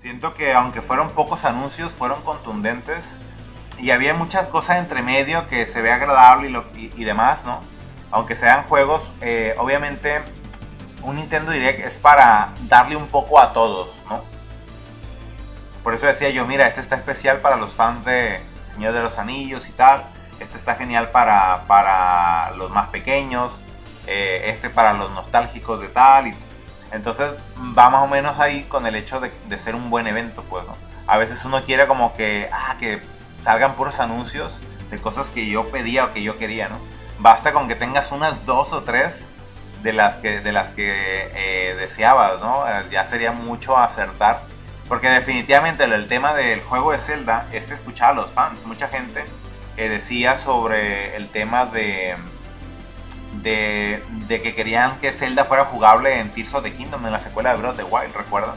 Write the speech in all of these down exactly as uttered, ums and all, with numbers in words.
Siento que aunque fueron pocos anuncios, fueron contundentes. Y había muchas cosas entre medio que se ve agradable y, lo, y, y demás, ¿no? Aunque sean juegos, eh, obviamente un Nintendo Direct es para darle un poco a todos, ¿no? Por eso decía yo, mira, este está especial para los fans de Señor de los Anillos y tal. Este está genial para, para los más pequeños. Eh, este para los nostálgicos de tal. Y, entonces va más o menos ahí con el hecho de, de ser un buen evento, pues, ¿no? A veces uno quiere como que, ah, que salgan puros anuncios de cosas que yo pedía o que yo quería, ¿no? Basta con que tengas unas dos o tres de las que, de las que eh, deseabas, ¿no? Ya sería mucho acertar. Porque definitivamente el tema del juego de Zelda es escuchar a los fans. Mucha gente eh, decía sobre el tema de, de, de que querían que Zelda fuera jugable en Tears of the Kingdom, en la secuela de Breath of the Wild, ¿recuerdan?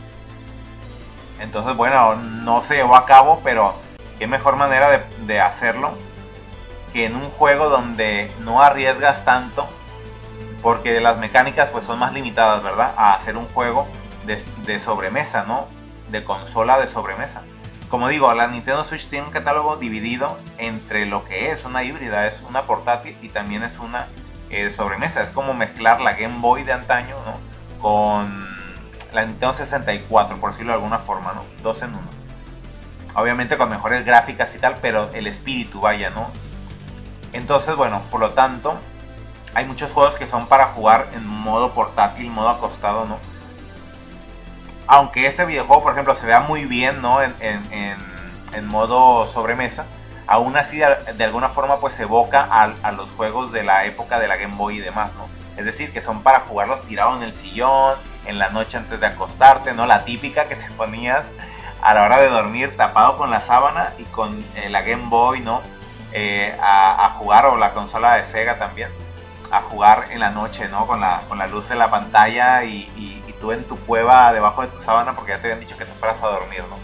Entonces, bueno, no se llevó a cabo, pero qué mejor manera de, de hacerlo que en un juego donde no arriesgas tanto, porque las mecánicas pues son más limitadas, ¿verdad? A hacer un juego de, de sobremesa, ¿no? De consola de sobremesa. Como digo, la Nintendo Switch tiene un catálogo dividido entre lo que es una híbrida, es una portátil y también es una eh, sobremesa. Es como mezclar la Game Boy de antaño, ¿no? Con la Nintendo sesenta y cuatro, por decirlo de alguna forma, ¿no? Dos en uno. Obviamente con mejores gráficas y tal, pero el espíritu, vaya, ¿no? Entonces, bueno, por lo tanto, hay muchos juegos que son para jugar en modo portátil, modo acostado, ¿no? Aunque este videojuego, por ejemplo, se vea muy bien, ¿no? En, en, en, en modo sobremesa, aún así, de, de alguna forma, pues evoca a, a los juegos de la época de la Game Boy y demás, ¿no? Es decir, que son para jugarlos tirado en el sillón, en la noche antes de acostarte, ¿no? La típica que te ponías a la hora de dormir tapado con la sábana y con eh, la Game Boy, ¿no? Eh, a, a jugar, o la consola de Sega también, a jugar en la noche, ¿no? Con la, con la luz de la pantalla y, y, y tú en tu cueva debajo de tu sábana porque ya te habían dicho que te fueras a dormir, ¿no?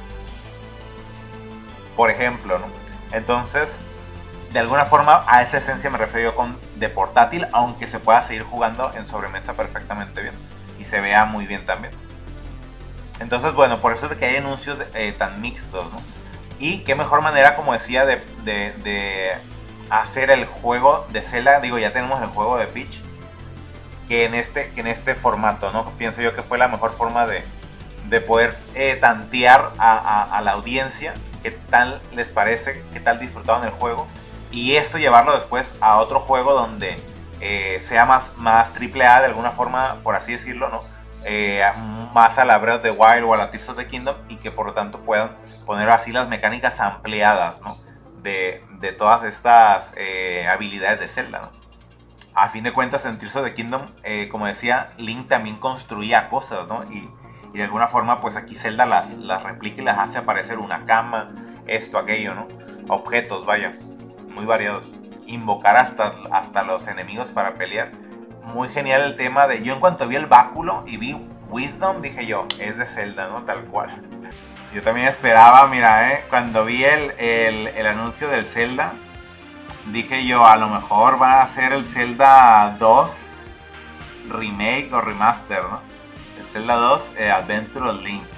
Por ejemplo, ¿no? Entonces, de alguna forma a esa esencia me refiero yo con de portátil, aunque se pueda seguir jugando en sobremesa perfectamente bien y se vea muy bien también. Entonces, bueno, por eso es que hay anuncios eh, tan mixtos, ¿no? Y qué mejor manera, como decía, de, de, de hacer el juego de Zelda. Digo, ya tenemos el juego de Peach, que en este, que en este formato, ¿no? Pienso yo que fue la mejor forma de, de poder eh, tantear a, a, a la audiencia qué tal les parece, qué tal disfrutaron el juego, y esto llevarlo después a otro juego donde eh, sea más, más triple A de alguna forma, por así decirlo, ¿no? Eh, más a la Breath of the Wild o a la Tears of the Kingdom, y que por lo tanto puedan poner así las mecánicas ampliadas, ¿no? de, de todas estas eh, habilidades de Zelda, ¿no? A fin de cuentas, en Tears of the Kingdom, eh, como decía, Link también construía cosas, ¿no? Y, y de alguna forma, pues aquí Zelda las, las replica y las hace aparecer, una cama, esto, aquello, ¿no? Objetos, vaya, muy variados. Invocar hasta, hasta los enemigos para pelear. Muy genial el tema de... Yo en cuanto vi el báculo y vi Wisdom, dije yo, es de Zelda, ¿no? Tal cual. Yo también esperaba, mira, ¿eh? Cuando vi el, el, el anuncio del Zelda, dije yo, a lo mejor va a ser el Zelda dos Remake o Remaster, ¿no? El Zelda dos eh, Adventure of Link.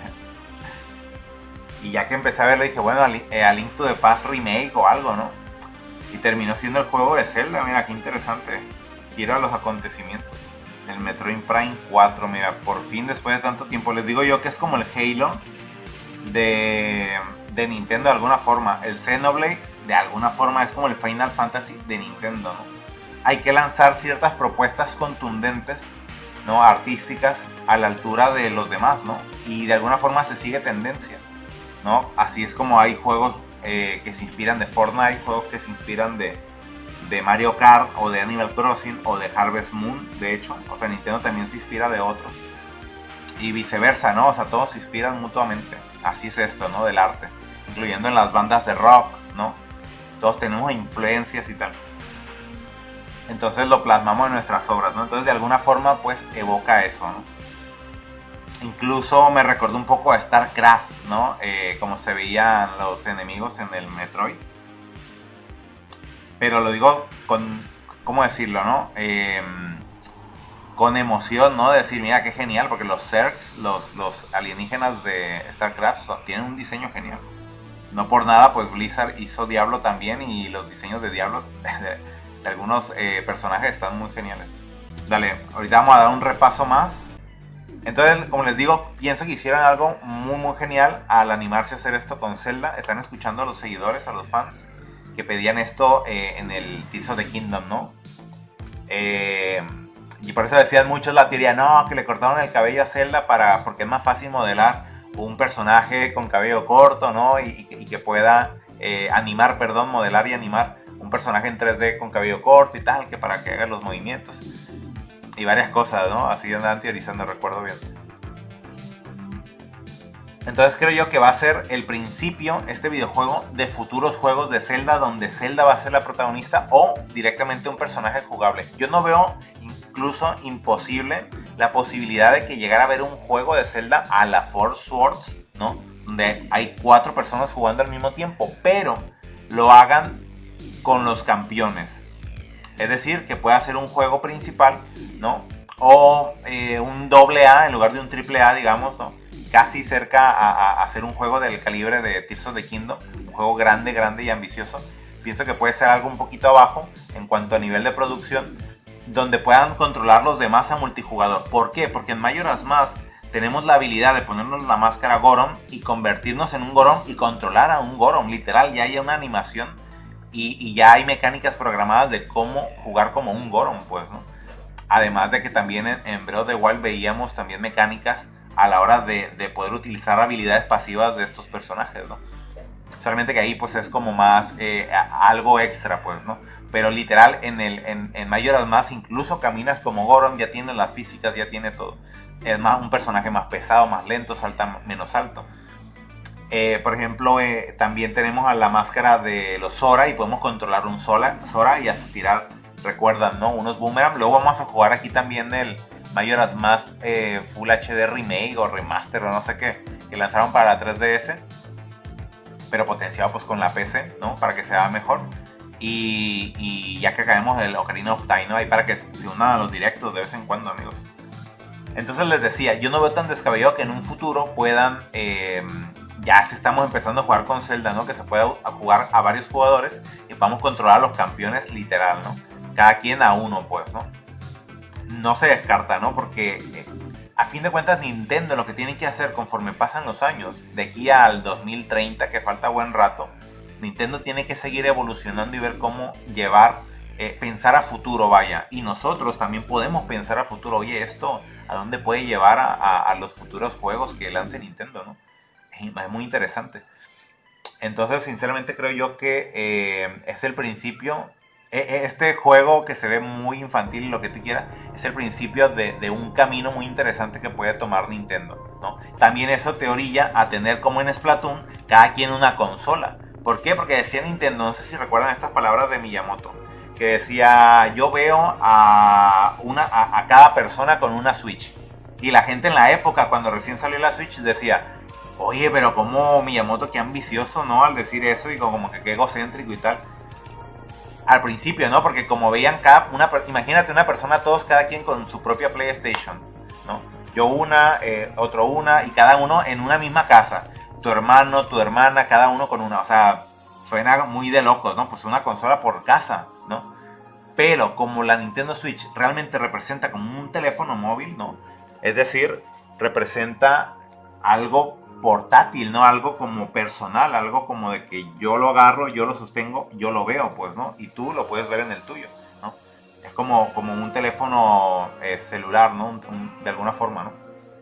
Y ya que empecé a verlo, dije, bueno, a, eh, a Link to the Past Remake o algo, ¿no? Y terminó siendo el juego de Zelda, mira, qué interesante. Giro a los acontecimientos. El Metroid Prime cuatro, mira, por fin después de tanto tiempo. Les digo yo que es como el Halo de, de Nintendo de alguna forma. El Xenoblade de alguna forma es como el Final Fantasy de Nintendo, ¿no? Hay que lanzar ciertas propuestas contundentes, ¿no? Artísticas a la altura de los demás, ¿no? Y de alguna forma se sigue tendencia, ¿no? Así es como hay juegos eh, que se inspiran de Fortnite, juegos que se inspiran de, de Mario Kart o de Animal Crossing o de Harvest Moon, de hecho. O sea, Nintendo también se inspira de otros. Y viceversa, ¿no? O sea, todos se inspiran mutuamente. Así es esto, ¿no? Del arte. Incluyendo en las bandas de rock, ¿no? Todos tenemos influencias y tal. Entonces lo plasmamos en nuestras obras, ¿no? Entonces de alguna forma pues evoca eso, ¿no? Incluso me recordó un poco a StarCraft, ¿no? Eh, como se veían los enemigos en el Metroid. Pero lo digo con... ¿Cómo decirlo, no? Eh, con emoción, ¿no? De decir, mira qué genial, porque los Zergs, los, los alienígenas de StarCraft, son, tienen un diseño genial. No por nada, pues Blizzard hizo Diablo también, y los diseños de Diablo de, de algunos eh, personajes están muy geniales. Dale, ahorita vamos a dar un repaso más. Entonces, como les digo, pienso que hicieron algo muy muy genial al animarse a hacer esto con Zelda. Están escuchando a los seguidores, a los fans, que pedían esto eh, en el Tears of the Kingdom, ¿no? Eh, y por eso decían muchos la teoría, no, que le cortaron el cabello a Zelda para, porque es más fácil modelar un personaje con cabello corto, ¿no? Y, y, y que pueda eh, animar, perdón, modelar y animar un personaje en tres D con cabello corto y tal, que para que haga los movimientos. Y varias cosas, ¿no? Así andaban teorizando, recuerdo bien. Entonces creo yo que va a ser el principio, este videojuego, de futuros juegos de Zelda, donde Zelda va a ser la protagonista o directamente un personaje jugable. Yo no veo incluso imposible la posibilidad de que llegara a haber un juego de Zelda a la Four Swords, ¿no? Donde hay cuatro personas jugando al mismo tiempo, pero lo hagan con los campeones. Es decir, que pueda ser un juego principal, ¿no? O eh, un doble A en lugar de un triple A, digamos, ¿no? Casi cerca a, a hacer un juego del calibre de Tears of the Kingdom. Un juego grande, grande y ambicioso. Pienso que puede ser algo un poquito abajo en cuanto a nivel de producción, donde puedan controlar los demás a multijugador. ¿Por qué? Porque en Majora's Mask tenemos la habilidad de ponernos la máscara Goron y convertirnos en un Goron y controlar a un Goron. Literal, ya hay una animación y, y ya hay mecánicas programadas de cómo jugar como un Goron, pues, ¿no? Además de que también en, en Breath of the Wild veíamos también mecánicas a la hora de, de poder utilizar habilidades pasivas de estos personajes, ¿no? Solamente que ahí pues es como más eh, algo extra, pues, ¿no? Pero literal en, el, en, en Majora's Mask incluso caminas como Goron, ya tiene las físicas, ya tiene todo. Es más un personaje más pesado, más lento, salta menos alto. Eh, por ejemplo, eh, también tenemos a la máscara de los Zora y podemos controlar un Zora, Zora y hasta tirar, recuerdan, ¿no? Unos boomerang. Luego vamos a jugar aquí también el Majora's Mask eh, Full H D Remake o Remaster o no sé qué, que lanzaron para la tres D S, pero potenciado pues con la P C, ¿no? Para que sea mejor. Y, y ya que acabemos el Ocarina of Time, ¿no? Ahí para que se unan a los directos de vez en cuando, amigos. Entonces les decía, yo no veo tan descabellado que en un futuro puedan, eh, ya si estamos empezando a jugar con Zelda, ¿no? Que se pueda jugar a varios jugadores y podamos controlar a los campeones literal, ¿no? Cada quien a uno, pues, ¿no? No se descarta, ¿no? Porque eh, a fin de cuentas Nintendo lo que tiene que hacer conforme pasan los años, de aquí al dos mil treinta, que falta buen rato, Nintendo tiene que seguir evolucionando y ver cómo llevar, eh, pensar a futuro, vaya. Y nosotros también podemos pensar a futuro, oye, esto a dónde puede llevar a, a, a los futuros juegos que lance Nintendo, ¿no? Es, es muy interesante. Entonces, sinceramente creo yo que eh, es el principio. Este juego que se ve muy infantil y lo que tú quieras, es el principio de, de un camino muy interesante que puede tomar Nintendo, ¿no? También eso te orilla a tener, como en Splatoon, cada quien una consola. ¿Por qué? Porque decía Nintendo, no sé si recuerdan estas palabras de Miyamoto, que decía, yo veo a, una, a, a cada persona con una Switch. Y la gente en la época, cuando recién salió la Switch, decía, oye, pero como Miyamoto, qué ambicioso, ¿no? Al decir eso y como que qué egocéntrico y tal. Al principio, ¿no? Porque como veían cada una, imagínate una persona, todos cada quien con su propia PlayStation, ¿no? Yo una, eh, otro una, y cada uno en una misma casa. Tu hermano, tu hermana, cada uno con una. O sea, suena muy de locos, ¿no? Pues una consola por casa, ¿no? Pero como la Nintendo Switch realmente representa como un teléfono móvil, ¿no? Es decir, representa algo portátil, ¿no? Algo como personal, algo como de que yo lo agarro, yo lo sostengo, yo lo veo, pues, ¿no? Y tú lo puedes ver en el tuyo, ¿no? Es como, como un teléfono eh, celular, ¿no? Un, un, de alguna forma, ¿no?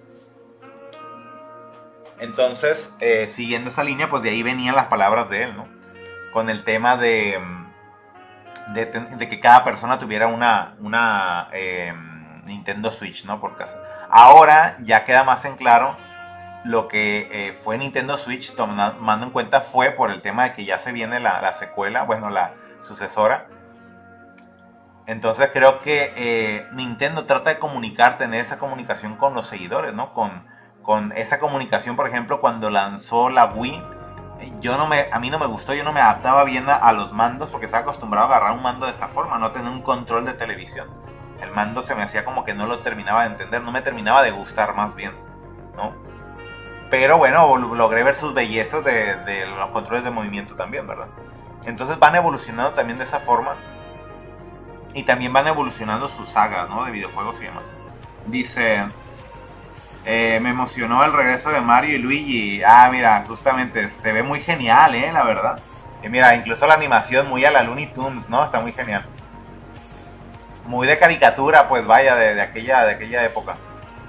Entonces, eh, siguiendo esa línea, pues de ahí venían las palabras de él, ¿no? Con el tema de, de, de que cada persona tuviera una, una eh, Nintendo Switch, ¿no? Por casa. Ahora ya queda más en claro lo que eh, fue Nintendo Switch, tomando en cuenta fue por el tema de que ya se viene la, la secuela, bueno, la sucesora. Entonces creo que eh, Nintendo trata de comunicar, tener esa comunicación con los seguidores, ¿no? Con, con esa comunicación, por ejemplo, cuando lanzó la Wii, yo no me, a mí no me gustó, yo no me adaptaba bien a, a los mandos porque estaba acostumbrado a agarrar un mando de esta forma, no tener un control de televisión. El mando se me hacía como que no lo terminaba de entender, no me terminaba de gustar más bien, ¿no? Pero bueno, logré ver sus bellezas de, de los controles de movimiento también, ¿verdad? Entonces van evolucionando también de esa forma. Y también van evolucionando sus sagas, ¿no? De videojuegos y demás. Dice... Eh, me emocionó el regreso de Mario y Luigi. Ah, mira, justamente se ve muy genial, ¿eh? La verdad. Y mira, incluso la animación muy a la Looney Tunes, ¿no? Está muy genial. Muy de caricatura, pues vaya, de, de, aquella, de aquella época.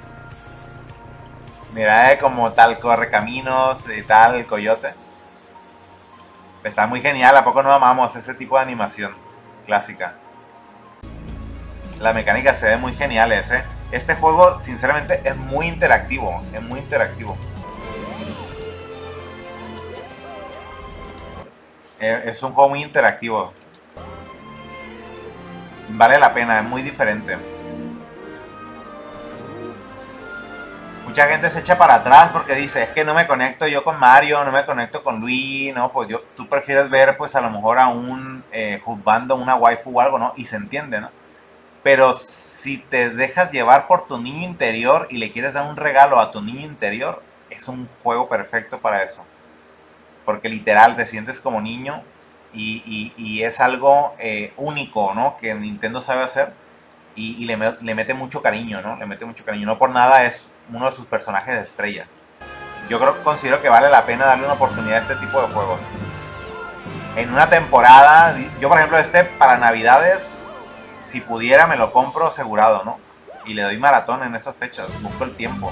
Mira, eh, como tal corre caminos y tal, el coyote. Está muy genial, ¿a poco no amamos ese tipo de animación clásica? Las mecánicas se ven muy geniales, ¿eh? Este juego, sinceramente, es muy interactivo. Es muy interactivo. Es un juego muy interactivo. Vale la pena, es muy diferente. Mucha gente se echa para atrás porque dice, es que no me conecto yo con Mario, no me conecto con Luigi, ¿no? Pues yo, tú prefieres ver, pues a lo mejor a un eh, juzgando una waifu o algo, ¿no? Y se entiende, ¿no? Pero si te dejas llevar por tu niño interior y le quieres dar un regalo a tu niño interior, es un juego perfecto para eso. Porque literal te sientes como niño y, y, y es algo eh, único, ¿no? Que Nintendo sabe hacer y, y le, le mete mucho cariño, ¿no? Le mete mucho cariño. No por nada es uno de sus personajes de estrella. Yo creo, considero que vale la pena darle una oportunidad a este tipo de juegos. En una temporada, yo por ejemplo este para Navidades, si pudiera me lo compro asegurado, ¿no? Y le doy maratón en esas fechas, busco el tiempo.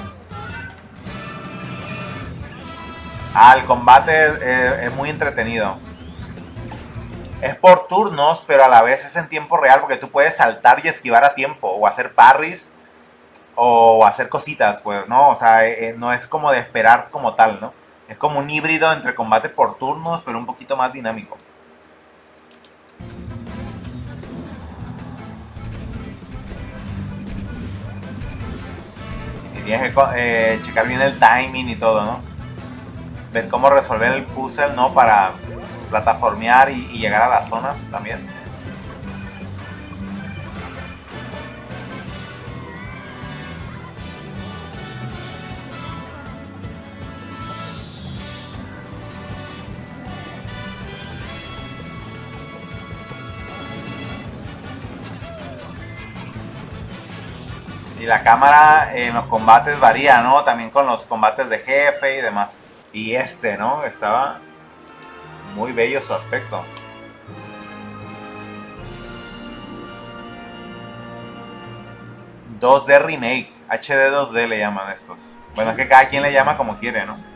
Ah, el combate es, es muy entretenido. Es por turnos, pero a la vez es en tiempo real porque tú puedes saltar y esquivar a tiempo, o hacer parries, o hacer cositas, pues, ¿no? O sea, eh, no es como de esperar como tal, ¿no? Es como un híbrido entre combate por turnos, pero un poquito más dinámico. Y tienes que eh, checar bien el timing y todo, ¿no? Ver cómo resolver el puzzle, ¿no? Para plataformear y, y llegar a las zonas también. Y la cámara en los combates varía, ¿no? También con los combates de jefe y demás. Y este, ¿no? Estaba muy bello su aspecto. dos D Remake, H D dos D le llaman estos. Bueno, es que cada quien le llama como quiere, ¿no?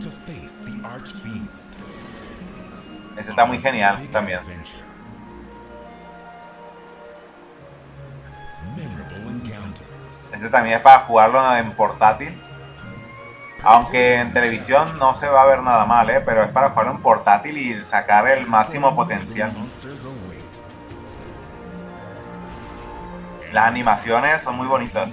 Este está muy genial también. Este también es para jugarlo en portátil. Aunque en televisión no se va a ver nada mal, ¿eh? Pero es para jugarlo en portátil y sacar el máximo potencial. Las animaciones son muy bonitas.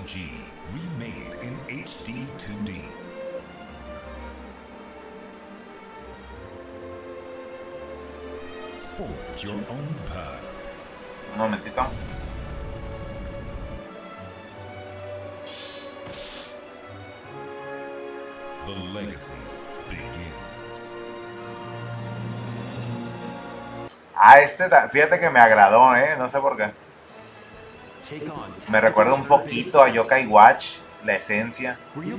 Un momentito. The legacy begins. Ah, este, fíjate que me agradó, ¿eh? No sé por qué. Me recuerda un poquito a Yokai Watch, la esencia.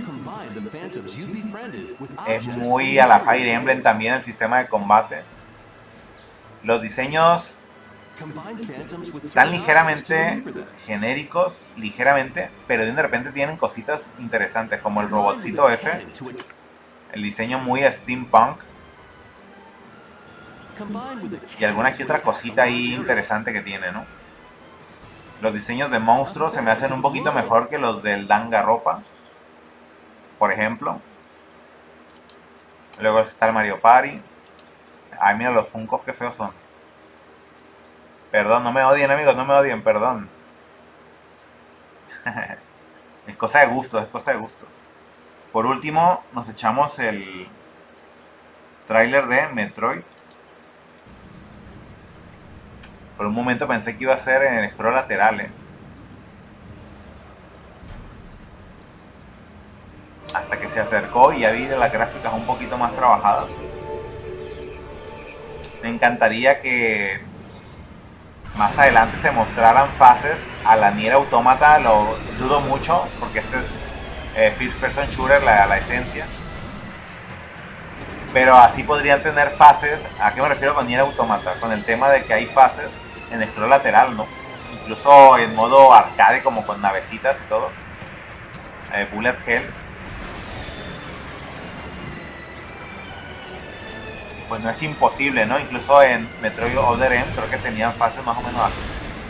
Es muy a la Fire Emblem también el sistema de combate. Los diseños están ligeramente genéricos, ligeramente, pero de repente tienen cositas interesantes, como el robotcito ese, el diseño muy steampunk, y alguna que otra cosita ahí interesante que tiene, ¿no? Los diseños de monstruos se me hacen un poquito mejor que los del Danganronpa, por ejemplo. Luego está el Mario Party. Ay, mira los Funkos, qué feos son. Perdón, no me odien, amigos, no me odien, perdón. Es cosa de gusto, es cosa de gusto. Por último, nos echamos el tráiler de Metroid. Por un momento pensé que iba a ser en el scroll lateral, ¿eh? se acercó y ya vi las gráficas un poquito más trabajadas. Me encantaría que más adelante se mostraran fases a la Nier Automata. Lo dudo mucho porque este es eh, First Person Shooter, la, la esencia. Pero así podrían tener fases. ¿A qué me refiero con Nier Automata? Con el tema de que hay fases en scroll lateral, ¿no? Incluso en modo arcade, como con navecitas y todo. Eh, Bullet Hell. Pues no es imposible, ¿no? Incluso en Metroid Other M creo que tenían fases más o menos así.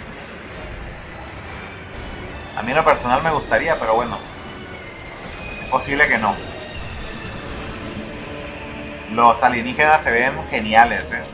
A mí en lo personal me gustaría, pero bueno, es posible que no. Los alienígenas se ven geniales, ¿eh?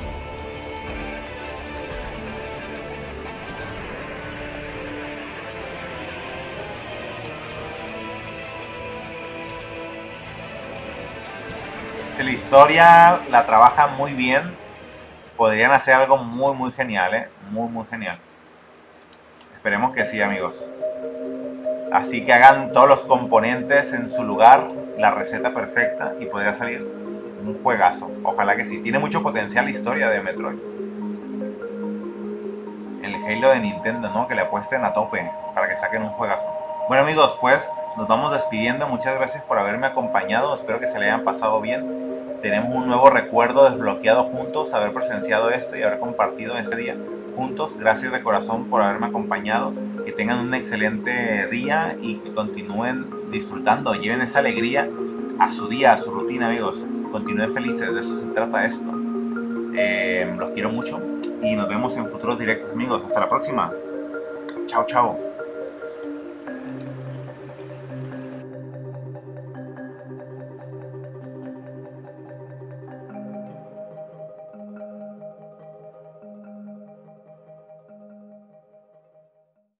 Si la historia la trabaja muy bien, podrían hacer algo muy muy genial, ¿eh? Muy muy genial. Esperemos que sí, amigos. Así que hagan todos los componentes en su lugar, la receta perfecta, y podría salir un juegazo. Ojalá que sí. Tiene mucho potencial la historia de Metroid. El Halo de Nintendo, ¿no? Que le apuesten a tope para que saquen un juegazo. Bueno, amigos, pues nos vamos despidiendo. Muchas gracias por haberme acompañado. Espero que se le hayan pasado bien. Tenemos un nuevo recuerdo desbloqueado juntos, haber presenciado esto y haber compartido este día juntos. Gracias de corazón por haberme acompañado. Que tengan un excelente día y que continúen disfrutando. Lleven esa alegría a su día, a su rutina, amigos. Continúen felices, de eso se trata esto. Eh, los quiero mucho y nos vemos en futuros directos, amigos. Hasta la próxima. Chao, chao.